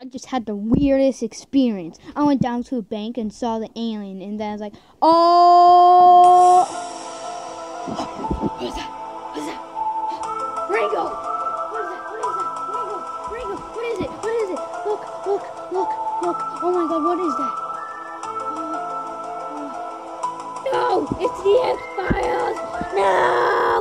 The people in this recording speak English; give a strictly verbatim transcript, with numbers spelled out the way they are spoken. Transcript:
I just had the weirdest experience. I went down to a bank and saw the alien, and then I was like, oh! What is that? What is that? Ringo! What is that? What is that? Ringo! Ringo! What is it? What is it? Look! Look! Look! Look! Oh my God! What is that? Oh, oh. No! It's the X-Files! No!